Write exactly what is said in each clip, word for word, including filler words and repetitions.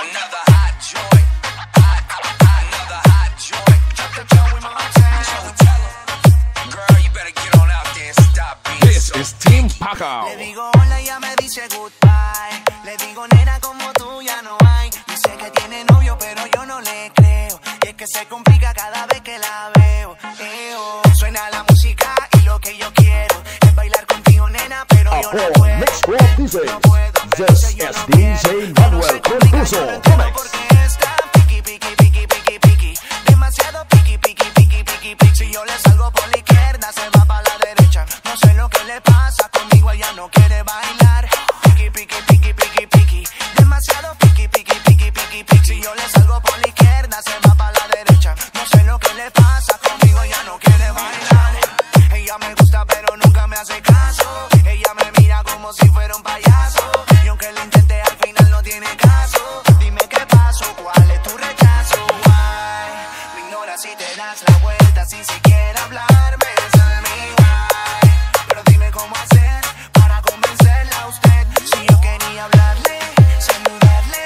Another hot joint. Hot, hot, another hot joint. Drop the Joey Montana. Joey, tell him. Girl, you better get on out there and stop being This so is Team Pacao. Le digo hola y ella me dice goodbye. Le digo nena como tú ya no hay. Dice que tiene novio pero yo no le creo. Y es que se complica cada vez que la veo. Eo. Suena la música y lo que yo quiero es bailar contigo nena pero yo no puedo. Mix World D Js. No puedo. This is D J Manuel Confuso Comex. Porque está piqui, piqui, piqui, piqui, piqui. Demasiado piqui, piqui, piqui, piqui, piqui. Si yo le salgo por la izquierda, se va para la derecha. No sé lo que le pasa, conmigo ella no quiere bailar. Piqui, piqui, piqui, piqui, piqui. Demasiado piqui, piqui, piqui, piqui, piqui. Si yo le salgo por la izquierda, se va para la derecha. No sé lo que le pasa, conmigo ella no quiere bailar. Ella me gusta pero nunca me hace caso. Ella me mira como si fuera un payaso. Y aunque lo intenté al final no tiene caso. Dime qué pasó, cuál es tu rechazo. Why? Me ignoras si te das la vuelta sin siquiera hablarme. Esa es mi why. Pero dime cómo hacer para convencerla a usted. Si yo quería hablarle, saludarle,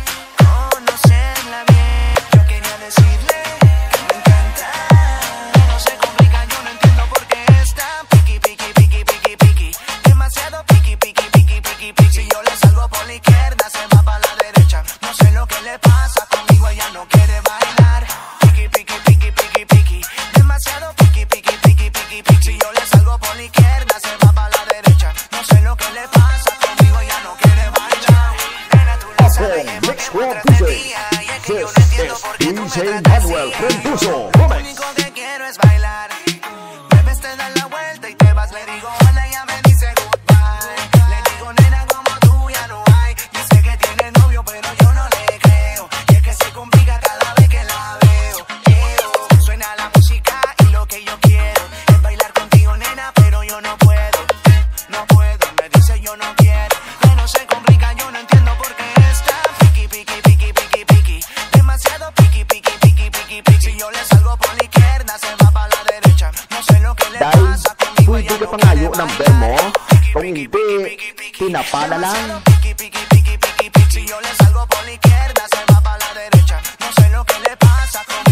conocerla bien. Yo quería decirle que me encanta. No se complica, yo no entiendo por qué está piqui, piqui, piqui, piqui, piqui. Demasiado piqui, piqui, piqui, piqui, piqui. Si yo le salgo por la izquierda, se va para la derecha. No sé lo que le pasa, conmigo ella no quiere bailar. Piqui, piqui, piqui, piqui, piqui. Demasiado piqui, piqui, piqui, piqui, piqui. Si yo le salgo por la izquierda, se va para la derecha. No sé lo que le pasa, conmigo ella no quiere bailar. Nena, tú le sabes que Mix me World muestras D de día. Y es que yo no This entiendo is por qué tú me D J tratas Manuel así. Confuso Lo Comex. único que quiero es bailar. Bebes te das la vuelta y te vas. Le digo hola y ella me dice goodbye. Le digo nena como tú ya no hay. Dice que tiene novio pero yo no le creo. Y es que se complica cada vez que la veo. Eo. Suena la música y lo que yo quiero es bailar contigo nena pero yo no puedo. No puedo, me dice yo no quiero. Pero se complica, yo no entiendo por qué está piqui, piqui, piqui, piqui, piqui. Demasiado piqui, piqui, piqui, piqui, piqui. Si yo le salgo por la izquierda, se va para la derecha. No sé lo que le Dahil pasa, conmigo pwede ella ka no pa nga quiere yung number bailar. mo. Piqui, Kung piqui, hindi, piqui, piqui, piqui. pinapala lang. Demasiado piqui, piqui, piqui, piqui, piqui. Si yo le salgo por la izquierda, se va para la derecha. No sé lo que le pasa, conmigo